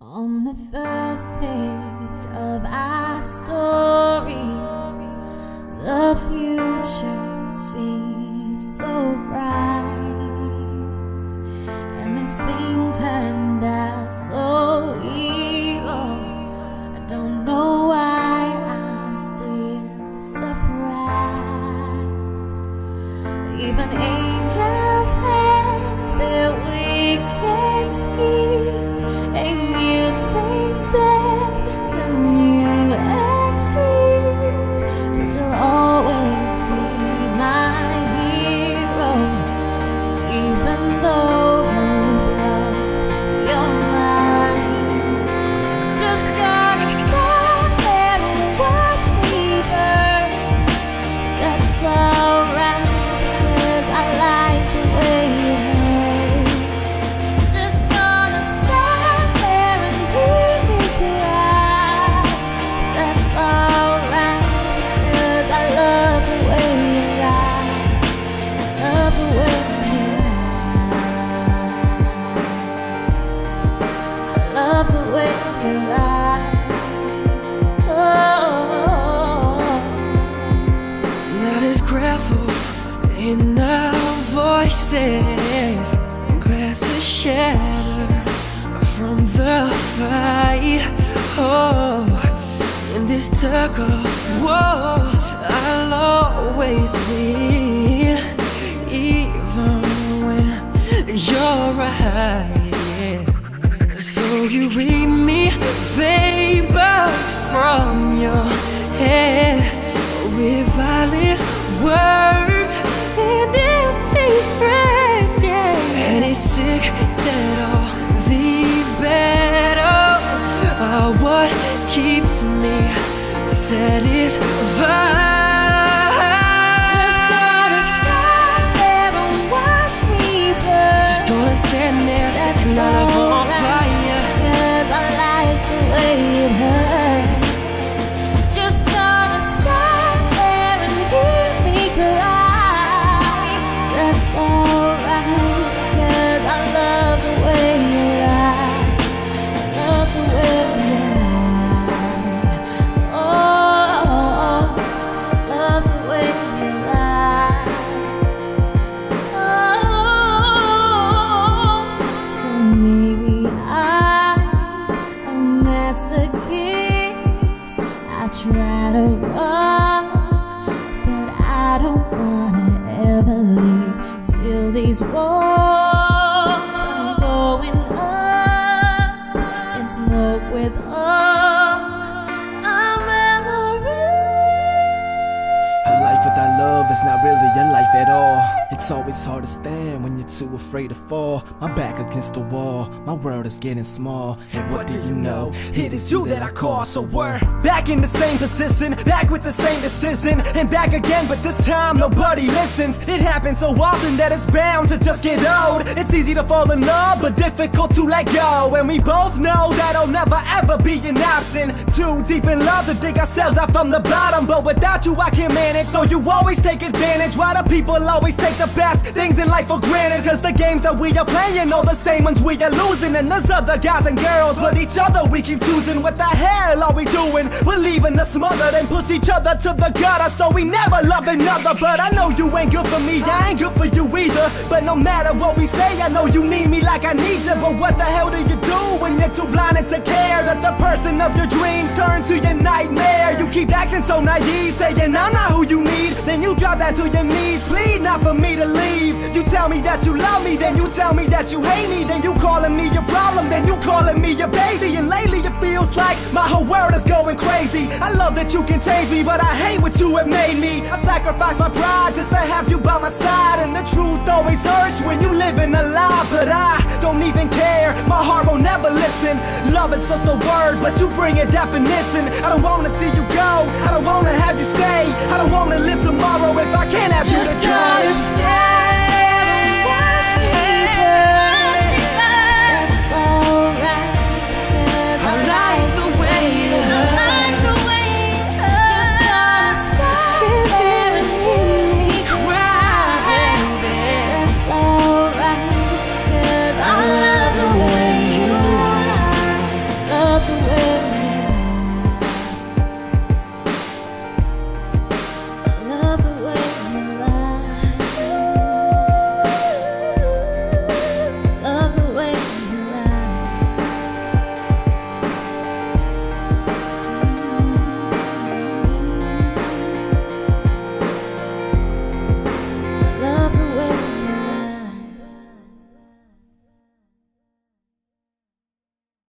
On the first page of our story, the future seems so bright, and this thing turned out so evil. I don't know why I'm still surprised. Even angels have their wicked schemes, and you take death to new extremes, but you'll always be my hero, even though you've lost your mind. Just gotta stand there and watch me burn. That's alright, 'cause I like the way it hurts. Just gonna stand there and hear me cry. That's alright, 'cause I love the way you lie. I love the way you lie. I love the way you lie. Oh. Now there's gravel in our voices, glasses shattered from the fight. Oh, in this tug of war, I'll always win, even when you're right. So you read me vapors from your head with violent words and empty threats, yeah. And it's sick that all these battles are what keeps me satisfied. Just gotta stand there and watch me burn. Just gonna stand there, setting That's love on alright, fire. 'cause I like the way it hurts. Just gonna stand there and hear me cry. That's alright, 'cause I love the way you lie. I love the way you lie. Oh, love the way you lie. Oh, so maybe I'm a masochist. I try to run, but I don't wanna ever leave till these walls are going up in smoke with all our memories. A life without love is not really a life at all. It's always hard to stand when you're too afraid to fall. My back against the wall, my world is getting small. And what do you know? It is you that I call. So we're back in the same position, back with the same decision, and back again, but this time nobody listens. It happens so often that it's bound to just get old. It's easy to fall in love, but difficult to let go. And we both know that'll never ever be an option. Too deep in love to dig ourselves up from the bottom, but without you I can't manage. So you always take advantage. Why do people always take the best things in life for granted? 'Cause the games that we are playing are the same ones we are losing. And there's other guys and girls, but each other we keep choosing. What the hell are we doing? We're leaving us smothered and push each other to the gutter, so we never love another. But I know you ain't good for me, I ain't good for you either. But no matter what we say, I know you need me like I need you. But what the hell do you do when you're too blinded to care that the person of your dreams turns to your nightmare? You keep acting so naive, saying I'm not who you need. Then you drop that to your knees, plead not for me to leave. You tell me that you love me, then you tell me that you hate me. Then you calling me your problem, then you calling me your baby. And lately it feels like my whole world is going crazy. I love that you can change me, but I hate what you have made me. I sacrifice my pride just to have you by my side. And the truth always hurts when you living a lie, but I don't even care, my heart will never listen. Love is just a word, but you bring a definition. I don't wanna see you go, I don't wanna have you stay. I don't wanna live tomorrow if I can't have you Just today. gotta stand and watch me burn.